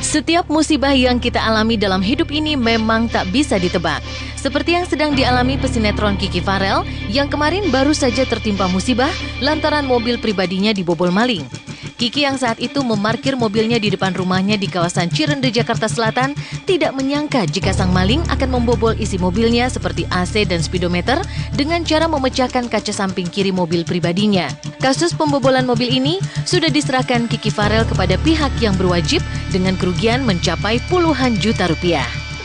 Setiap musibah yang kita alami dalam hidup ini memang tak bisa ditebak. Seperti yang sedang dialami pesinetron Kiki Farel yang kemarin baru saja tertimpa musibah lantaran mobil pribadinya dibobol maling. Kiki yang saat itu memarkir mobilnya di depan rumahnya di kawasan Cirende, Jakarta Selatan tidak menyangka jika sang maling akan membobol isi mobilnya seperti AC dan speedometer dengan cara memecahkan kaca samping kiri mobil pribadinya. Kasus pembobolan mobil ini sudah diserahkan Kiki Farel kepada pihak yang berwajib dengan kerugian mencapai puluhan juta rupiah.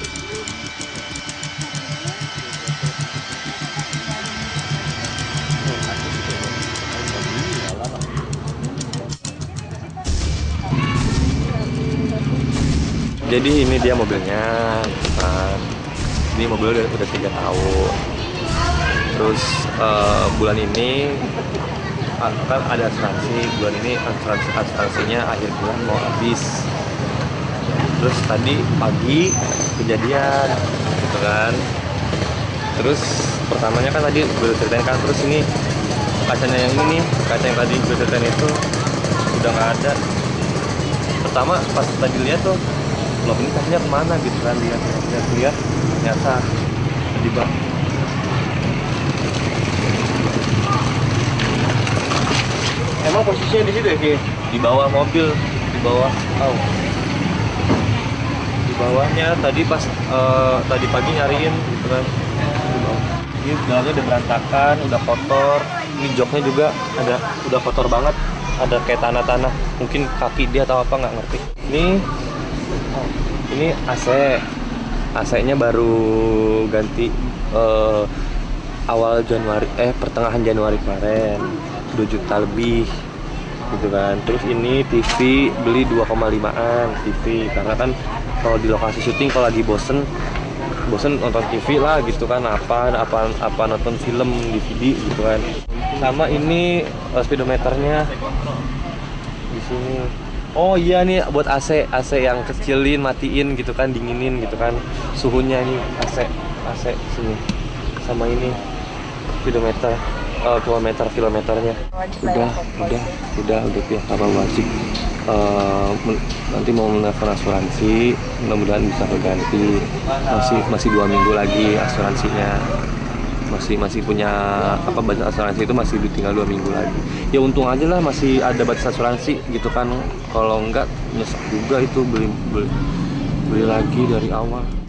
Jadi ini dia mobilnya, ini mobilnya udah 3 tahun. Terus bulan ini kan ada asuransi, bulan ini asuransinya akhir bulan mau habis. Terus tadi pagi kejadian, gitu kan. Terus pertamanya kan tadi gue ceritain kan, terus ini kacanya yang ini, kaca yang tadi gue ceritain itu udah nggak ada. Pertama pas tadi lihat tuh, loh ini kacanya kemana gitu kan, lihat ternyata di bak. Emang posisinya di situ ya, Ki? Di bawah mobil, di bawah, di bawahnya tadi pas tadi pagi nyariin gitu kan. Ini dalamnya udah berantakan, udah kotor. Ini joknya juga udah kotor banget, ada kayak tanah-tanah, mungkin kaki dia atau apa nggak ngerti. Ini AC-nya baru ganti pertengahan Januari kemarin, 2 juta lebih gitu kan. Terus ini TV beli 2,5an TV, karena kan kalau di lokasi syuting kalau lagi bosen nonton TV lah gitu kan, apa nonton film DVD gitu kan. Sama ini speedometernya di sini. Oh iya nih buat AC yang kecilin, matiin gitu kan, dinginin gitu kan. Suhunya ini AC sini. Sama ini speedometer, kilometernya. Udah pihak apa wajib. Nanti mau menelpon asuransi, mudah-mudahan bisa keganti. Masih 2 minggu lagi asuransinya. Masih punya batas asuransi itu masih tinggal 2 minggu lagi. Ya untung aja lah masih ada batas asuransi gitu kan. Kalau enggak nyesek juga itu beli lagi dari awal.